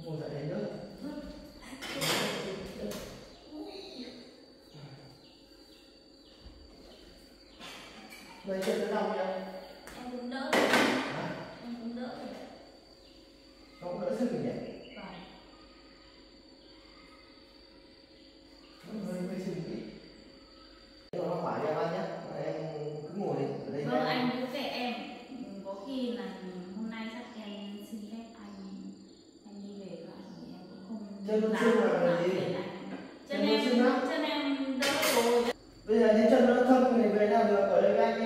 ngồi dậy đấy nữa. Người chân nó đau nhá. Em cũng đỡ rồi. Em cũng đỡ rồi. Nó cũng đỡ sức rồi nhỉ? Vâng. Hơi sưng tí. Nó khỏe cho em ăn nhé. Em cứ ngồi ở đây. Vâng, anh cứ kệ em. Có khi là hôm nay chắc em xin phép anh đi về rồi thì em cũng không. Chân nó sưng là gì? Chân em đỡ rồi. Bây giờ thì chân nó thâm thì về nào được, ở đây anh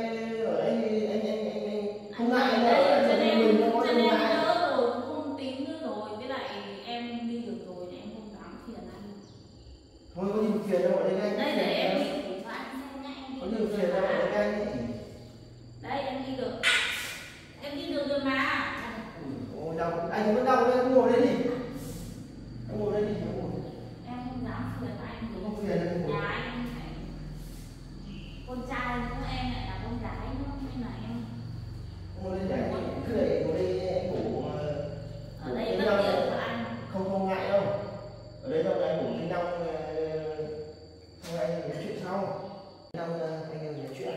không ngại nữa. Chân em đỡ rồi, cũng không tính nữa rồi. Với lại em đi được rồi thì em không dám phiền anh. Thôi có gì phiền đâu, ở đây anh. Đây để em đi thử cho anh xem nhá, em đi. Có gì phiền đâu, ở đây anh. Đây em đi được. Em đi được rồi mà. Ôi đau, anh vẫn đau đấy, anh ngồi đây đi. Anh ngồi đây đi, anh ngồi. Em không dám phiền anh. Không phiền anh ngồi. Nhà anh phải con trai nữa, em lại là con gái nữa nên là em Ngồi đây để cứ để ngồi đây anh ngủ. ở đây bất tiện của anh. Không ngại đâu. Ở đây đâu anh ngủ trên đông, xong anh nói chuyện sau. Đông anh em nói chuyện.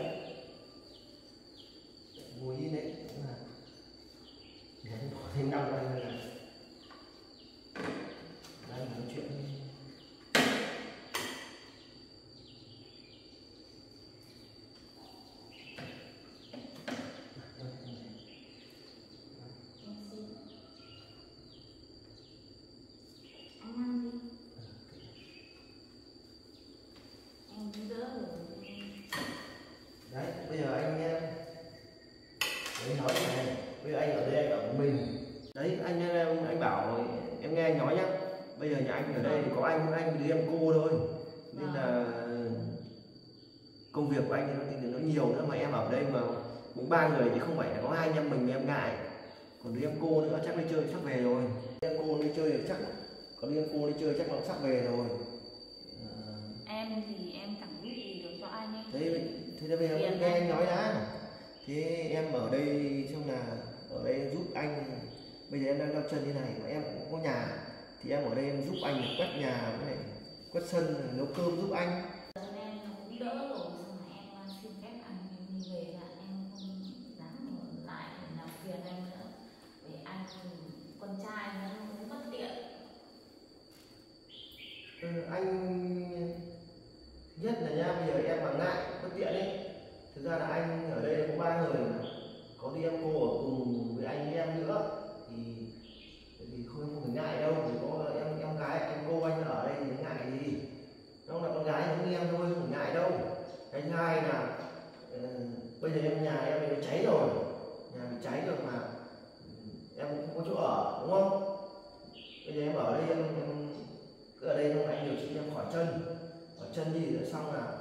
Ngồi yên đấy. Đấy, bỏ thêm đông anh là đang nói chuyện. Đấy, bây giờ anh nói này, bây giờ anh ở đây anh ở một mình. Đấy, anh bảo em nghe anh nói nhá. Bây giờ nhà anh ở đây thì có anh với đứa em cô thôi. Nên là công việc của anh thì nó nhiều nữa, mà em ở đây mà cũng 3 người thì không phải là có 2 anh em mình em ngại. Còn đứa em cô nữa chắc đi chơi sắp về rồi. Đứa em cô đi chơi thì chắc có đứa em cô đi chơi chắc nó sắp về rồi. Em thì em chẳng biết gì được cho anh ấy. Thế bây giờ em nghe anh nói đã. Thế em ở đây xong là ở đây giúp anh. Bây giờ em đang đau chân như này mà em cũng có nhà thì em ở đây em giúp anh quét nhà với này, quét sân, nấu cơm giúp anh. Em cũng đỡ rồi, xong rồi em xin phép anh đi về là em không dám ở lại để làm phiền anh nữa. Vì anh con trai nó cũng bất tiện. Anh nhất là nha, bây giờ em mà ngại bất tiện ấy. Thực ra là anh ở đây có 3 người mà. Có đi em cô ở cùng với anh với em nữa thì không phải ngại đâu. Thì có em gái anh cô anh ở đây thì ngại gì, nó là con gái giống như em thôi, không ngại đâu. Cái thứ hai là bây giờ nhà em bị cháy rồi, nhà bị cháy rồi mà em cũng không có chỗ ở, đúng không? Bây giờ em ở đây em cứ ở đây xong anh điều trị em khỏi chân đi rồi xong là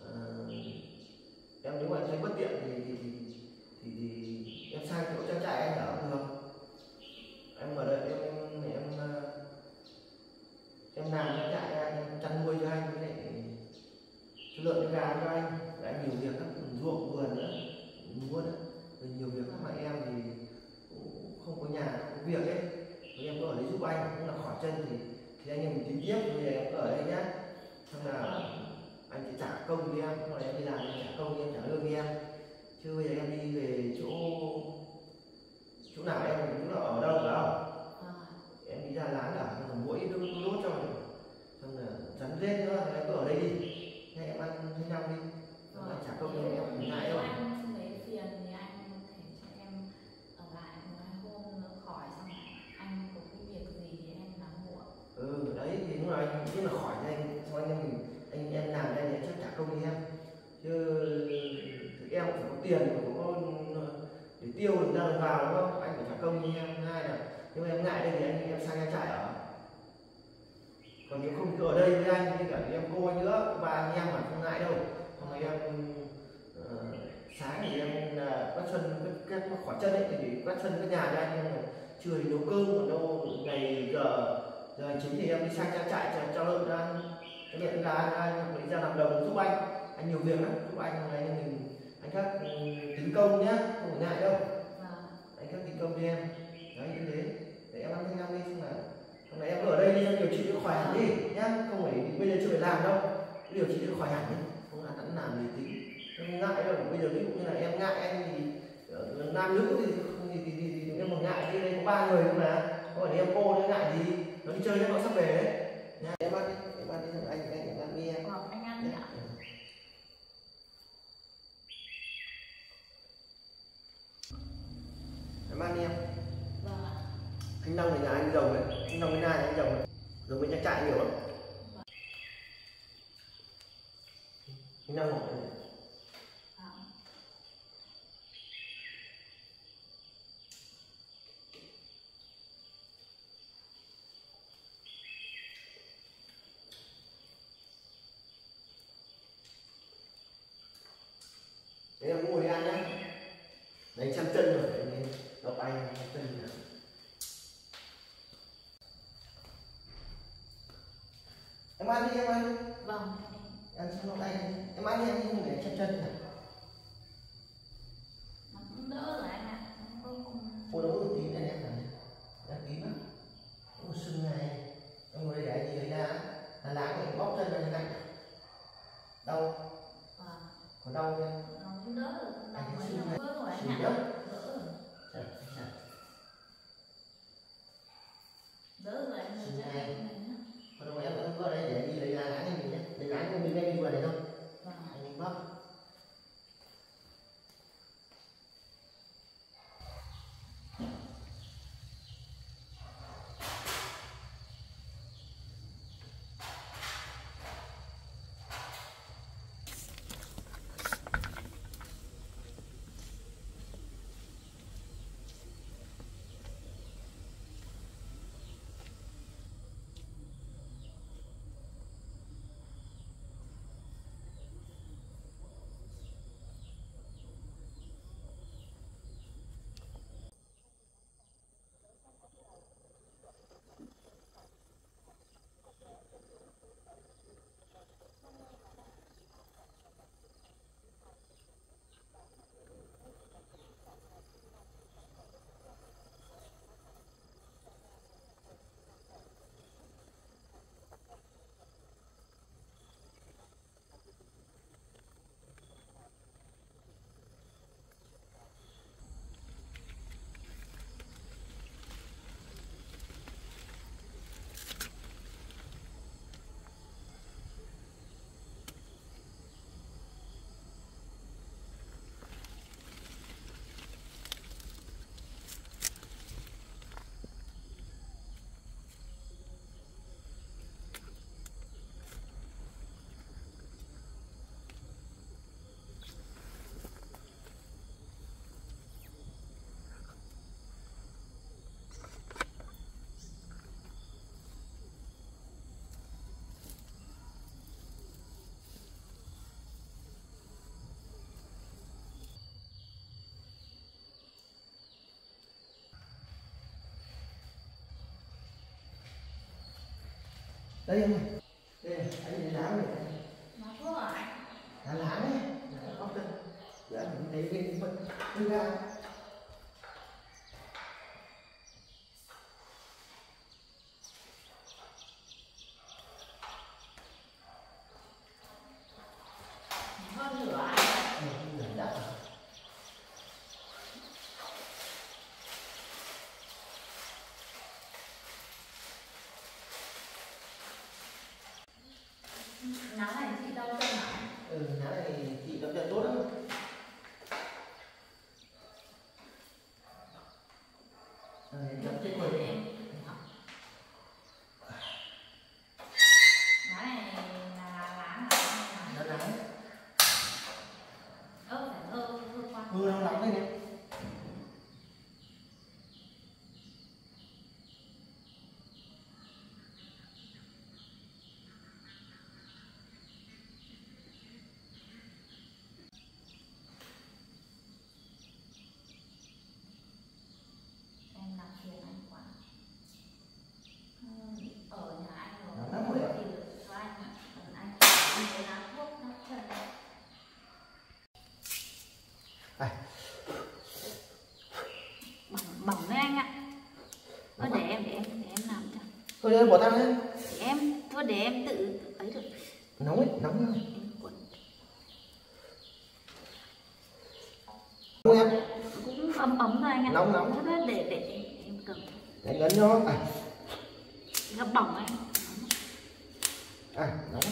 em nếu mà em thấy bất tiện thì em sang chỗ trang trại anh ở cũng được. Em ở đây em làm trang trại anh, em chăn nuôi cho anh với lại cho lợn gà cho anh. Và anh nhiều việc lắm, ruộng vườn nữa, mua nữa, rồi nhiều việc lắm. Mà em thì cũng không có nhà, không có việc ấy, rồi em có ở đây giúp anh cũng là khỏi chân thì anh em mình tính tiếp. Bây giờ em cứ ở đây nhá, xong là anh sẽ trả công cho em, xong rồi em đi làm em trả công cho em, trả lương cho em. Chứ bây giờ em đi về chỗ nào em cũng chỗ nào ở đâu phải không? Em đi ra láng cả, xong rồi mỗi đốt cho rồi, xong là rắn rết nữa thì em cứ ở đây đi, hay em ăn thanh năm đi, xong anh trả công cho em mình ngại đâu. Anh không lấy phiền thì anh có thể cho em ở lại một 2 hôm nữa khỏi, xong anh có cái việc gì thì em làm hộ. Đấy thì lúc nào anh biết là khỏi thì anh xong anh em làm đây thì anh chắc trả công cho em. Chứ em cũng phải có tiền, phải có để tiêu được ra được vào, đúng không? Anh phải trả công cho em. Hai là nếu em ngại đây thì em sang trang trại ở. Còn nếu không cứ ở đây với anh với cả em cô anh nữa, 3 anh em mà không ngại đâu. Xong rồi em sáng thì em quét sân, quét khỏi chân ấy thì quét sân cái nhà cho anh, nhưng mà trưa thì nấu cơm, còn đâu ngày giờ hành chính thì em đi sang trang trại cho lợn cho ăn, cho lợn gà cho anh, hoặc đi ra làm đồng giúp anh nhiều việc lắm, giúp anh này anh khác tính công nhá, không phải ngại đâu. Anh khác tính công cho em. Đấy như thế để em ăn thanh năm đi, xong là làm đâu, điều trị được khỏi hẳn nhé, không là hắn làm gì tí, không ngại đâu. Bây giờ ví dụ như là em ngại em thì nam nữ thì em còn ngại, đi đây có 3 người thôi mà, có phải em cô nữa ngại gì, nó đi chơi cho nó sắp về đấy. Nha, em ăn đi thằng anh ăn đi em. Anh ăn đi ạ. Em ăn đi em. Vâng ạ. Anh Long này nhà anh giàu đấy, anh Long với Na nhà anh giàu đấy, rồi bên trang trại nhiều lắm. Anh Long hỏi này. Đấy em ngồi đi ăn nhá. Đấy chăm chân rồi, đấy nó bay chăm chân nào. Em ăn đi, em ăn đi. Vâng. Ăn xong nó tay em ăn đi, em không để chăm chân nào. Nó cũng đỡ rồi anh ạ. Cô đâu có tí này em này, em tí lắm. Có sưng này, em ngồi đây để anh đi lấy ra, là lá của em bóp chân này lạnh. Đau. Có đau không? Nó cũng đỡ rồi, đau mấy nó đỡ rồi anh ạ. Đỡ rồi. Đỡ rồi anh ơi. Còn đâu em vẫn có đấy để đi lấy lá cho mình nhé. Lấy lá cho mình đây vừa này thôi. Anh bóp. Đây em ơi, đây này, anh lấy lá này. Nó thuốc à anh? Lá đấy, bóc chân. Để anh lấy bên phân ra. Hơn nửa anh. Nửa đã. Lá này chị đau chân hả? Lá này chị đau chân tốt lắm. Đau chân rồi em. Lá này là lá hả? Lá lá. Phải hơ qua. Nó lắm đây này. Bỏng đấy anh ạ. Thôi để em làm cho. Thôi bỏ tay lên. Thôi để em tự ấy được. Nóng ấy, nóng không? Nóng em. Cũng ấm ấm thôi anh ạ. Nóng nóng. Thế để em cầm. Để ngấn cho. Nó bỏng anh. Nóng.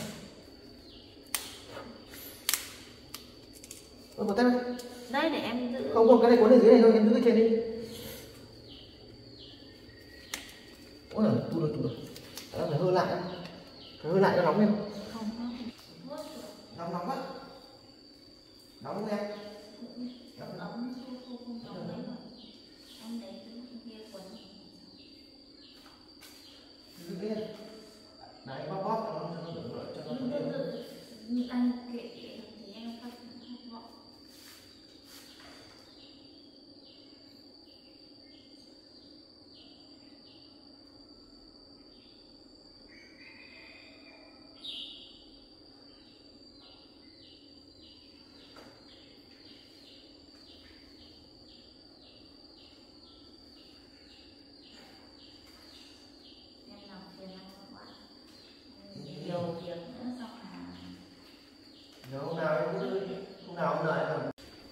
Có tắt không? Đây để em giữ. Không, cái này cuốn ở dưới này thôi, em giữ trên đi. Ôi giời, tu được. Phải hơi lại em. Phải hơi lại cho nóng lên. Không. Nóng quá. Nóng không em? Ấm không đấy mà. Em lấy cái kia quấn. Giữ lên. Đấy, bóp cho nó Tự anh kệ thì em phát gọn. Nhiều việc nữa xong là nếu hôm nào em cứ hôm nào em làm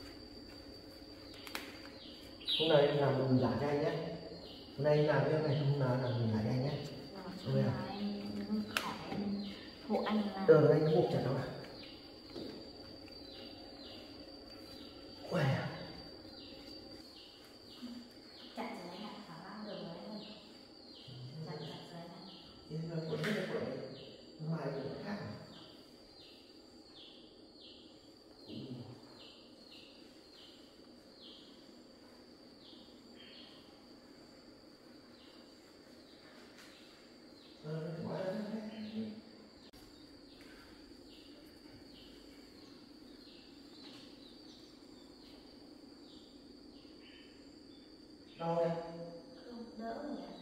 mình giả cho anh nhé. Hôm nay em làm cái này, hôm nào làm mình giả cho anh nhé. em khỏi em hộ anh làm. Anh buộc chặt nó vào. Ui. Chặt dưới này khả năng được đấy không? Chặt dưới này. Nhưng mà cuốn rất là cuốn. Ngoài cuốn khác. Đau đây. Không đỡ rồi ạ.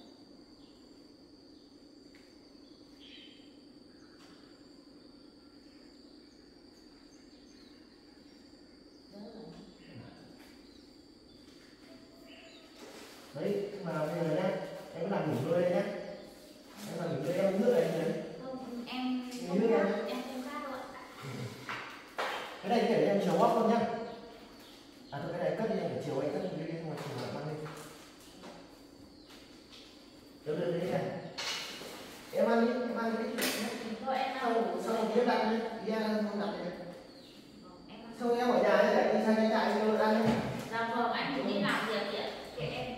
Đỡ rồi. Đấy, mà bây giờ nhá, em làm nghỉ ngơi đây nhá. Em làm nghỉ ngơi, em uống nước này đấy. Không, em Nghỉ nước này. em không khát đâu ạ. Cái này để em chiều bóp luôn nhá. Thôi cái này cất đi, em phải chiều anh cất đi, nhưng mà chiều mang đi. Được đấy này. Em ăn đi, đi. Thôi em ăn ngủ Xong rồi. rồi biết đặt đi, đi ăn không đặt đi. Em ăn. Xong em ở nhà ấy, để đi sang cái trại cho ăn đi. Dạ vâng, anh cứ đi làm việc đi ạ. Kệ em.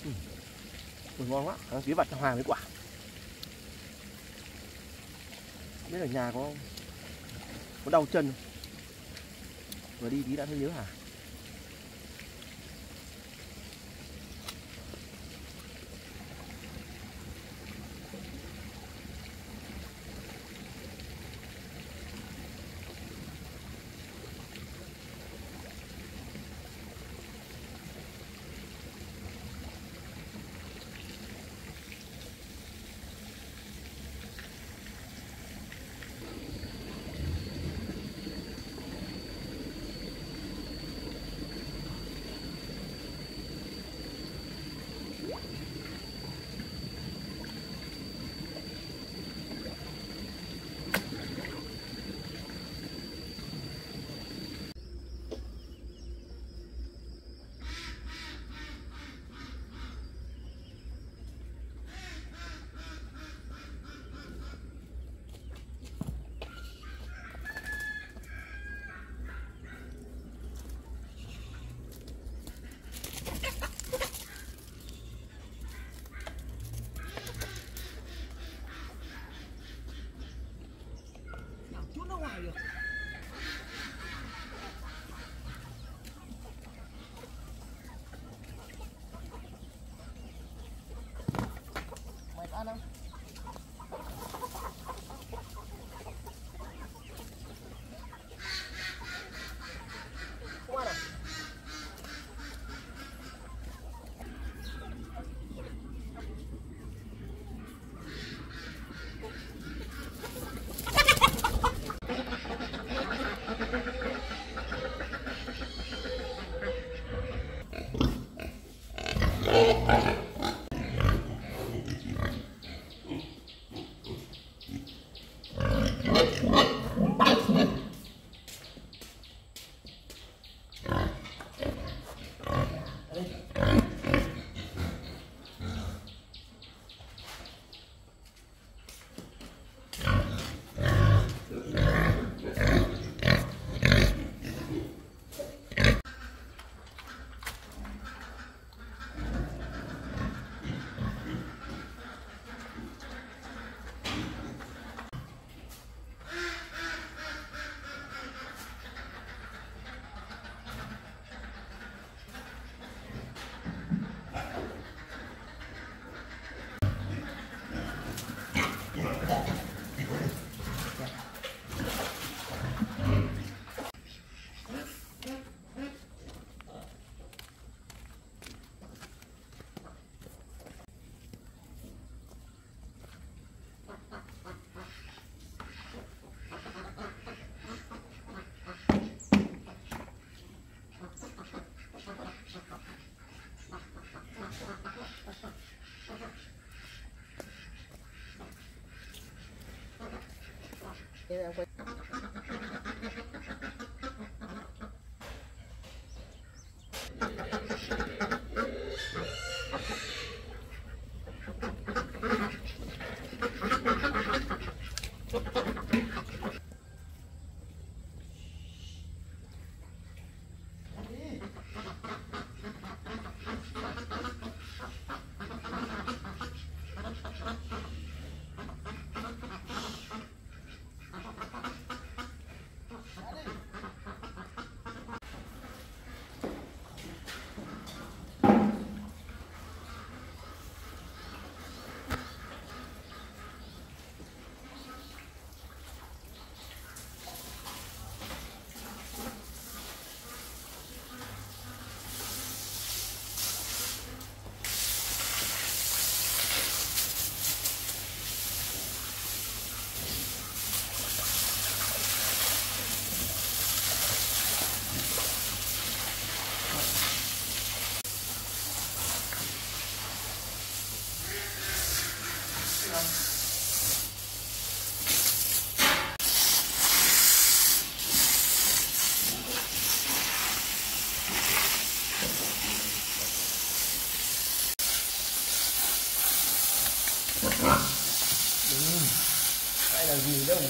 Ngon quá, tí vặt hoàng với quả. Không biết ở nhà có đau chân không? Vừa đi tí đã thấy nhớ hả? Mày ăn không? Không ăn à? Em quay. Đây là gì đâu.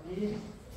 Đi.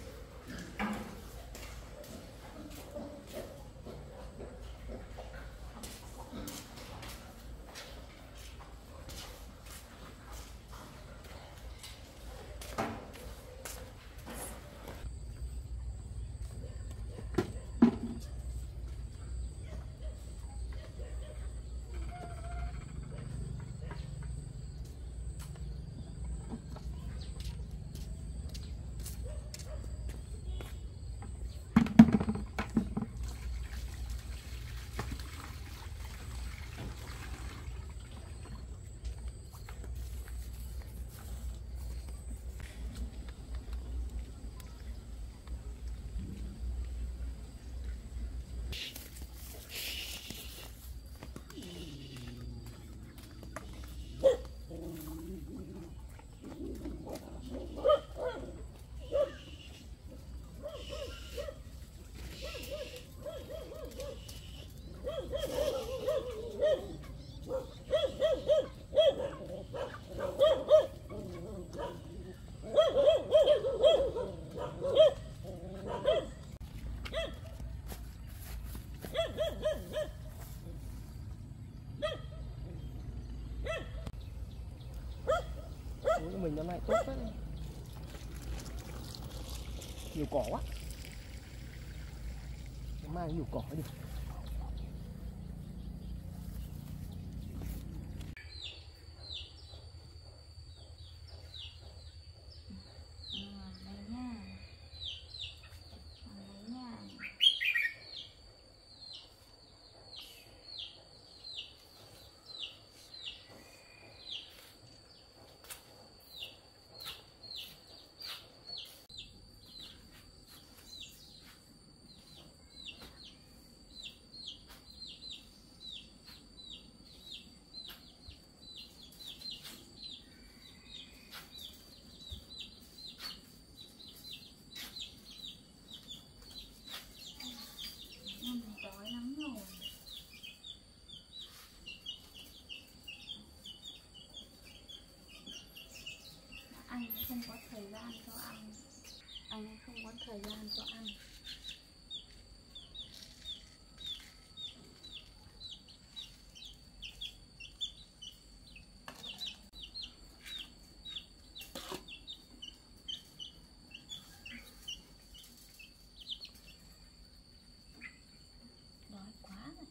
Của mình năm nay tốt đấy, nhiều cỏ quá, mai nhiều cỏ đi. Anh không có thời gian cho ăn, anh không có thời gian cho ăn. Đói quá rồi.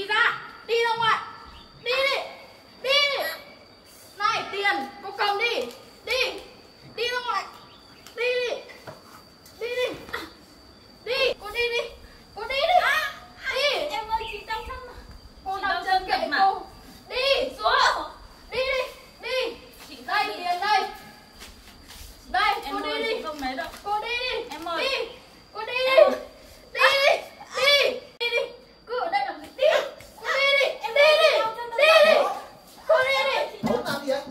ra. Đi ra ngoài. Đi đi. Đi đi. Này tiền, cô cầm đi. Đi. Đi ra ngoài. Đi đi. Đi đi. Đi, cô đi đi. Cô đi đi. Đi. Em ơi chị đau chân mà. Cô Chị đau đau chân chân kệ mà. cô. Đi xuống. Đi đi. Đi. Chị Đây đi. tiền đây. Đây, Em cô đi ơi, đi. chị không lấy đâu. Cô đi đi. Em ơi. Đi. Cô đi đi. Đi đi. Đi. Đi đi. Cứ ở đây làm gì? Đi. Cô đi đi. Em đi đi. Đi đi. Cô đi đi. Bố làm gì anh?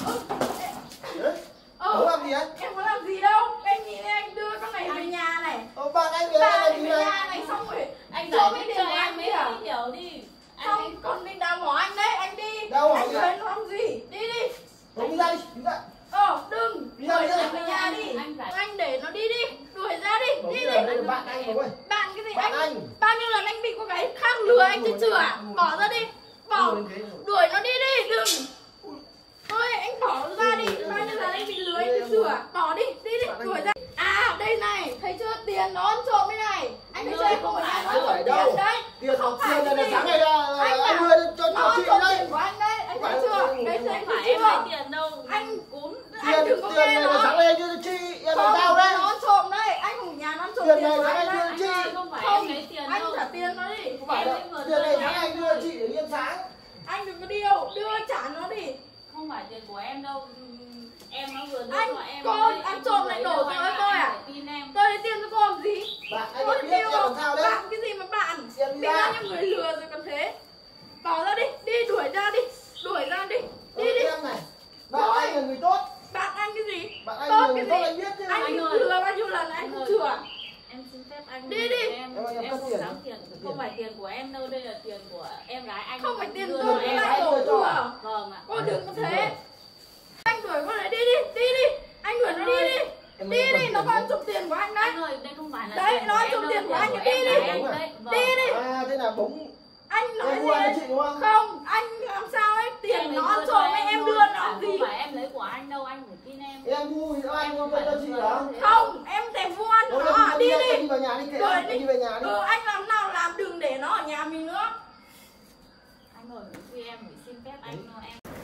Bố làm gì anh? Em có làm gì đâu. Em nhìn anh đưa con này về nhà này. Bạn anh về Bà làm về gì nhà này? này xong rồi Anh trộm giải cái thích tiền cho của em anh mới kìa. hiểu đi. Xong còn đi đào mỏ anh đấy. Anh đi. Đào mỏ Anh gì? về nó làm gì? Đi đi. Bố đi ra đi, đi ra. Đừng. Đi ra, đi ra. Đuổi về nhà đi. Anh để nó đi đi. Đuổi ra đi. Bố Đi là đi. bạn anh bố ơi. Bạn cái gì Bạn anh. bao nhiêu lần anh bị cô gái khác lừa anh chứ chưa à? Bỏ ra đi. Bỏ. Đuổi nó đi đi. Đừng. Thôi anh bỏ ra đi. Bao nhiêu lần anh bị lừa anh chứ chưa à? Bỏ đi. Đi đi. Đuổi ra. À đây này. Thấy chưa? Tiền nó ăn trộm đây này. Anh thấy chưa? Anh không phải nó trộm tiền đấy. Tiền Không phải tiền cái là gì. sáng này là anh bảo đưa cho nó chị trộm đây. tiền của anh đấy. Anh thấy chưa? Đấy chưa? Anh Không thấy phải em lấy chưa? tiền đâu. Anh cún. Anh đừng có Tiền nghe này là nó. sáng nay đưa cho chị, em làm Không, sao đấy? nó ăn trộm đấy. Anh không ở nhà nó ăn trộm Tiền tiền này của sáng anh nay đấy. đưa cho Anh ơi, chị. không phải Không, em lấy tiền anh đâu. trả tiền nó đi. Không phải Em đâu. mới vừa Tiền này đưa sáng nay đưa cho chị để yên sáng. Anh đừng có đi đâu. Đưa trả nó đi. Không phải tiền của em đâu. Em nó vừa đưa Anh, cho em. cô đấy. ăn Em trộm không lại lấy đổ đâu, cho anh tôi ạ, à? anh phải tin em. Tôi lấy tiền cho cô làm gì? Bạn anh Cô biết em tiêu làm sao đấy? bạn cái gì mà bạn? Em đi Biết ra. bao nhiêu người lừa rồi còn thế. Bỏ ra đi. Đi đuổi ra đi. Đuổi ra đi. Đi đi. Em này. Bạn anh là người tốt. Bạn anh cái gì? Bạn anh Tốt là cái người gì? tốt anh biết chứ. Anh Anh bị ơi. lừa bao nhiêu lần anh không chừa. Em xin phép anh Đi đi. em Em ơi, em không cất tiền. dám tiền, không phải tiền của em đâu, đây là tiền của em gái anh. Không phải tiền đưa tôi cho em. lại đổ thừa. Vâng ạ. Cô đừng có thế. Anh đuổi con này đi đi. Đi đi. Anh đuổi nó đi đi. Em Đi ơi, đi. Nó còn trộm tiền của anh đấy. Anh ơi, đây không phải là Đấy, tiền nó của em trộm đâu, tiền của anh, của đi em đi. gái anh đấy. Vâng. Đi đi. À thế là bóng Anh nói em mua cho chị gì? đúng không? Không, anh làm sao ấy? Tiền Em nó lấy ăn đưa trộm cho ấy, em thôi. đưa nó À, gì? không phải em lấy của anh đâu, anh phải tin em. Em mua thì anh mua cho chị hả? Không, em thèm vu ăn Đâu, nó. Đi em đi. đi vào nhà đi kệ. Rồi Em đi về nhà đi. anh làm nào làm, đừng để nó ở nhà mình nữa. Anh ơi, khi em phải xin phép anh, em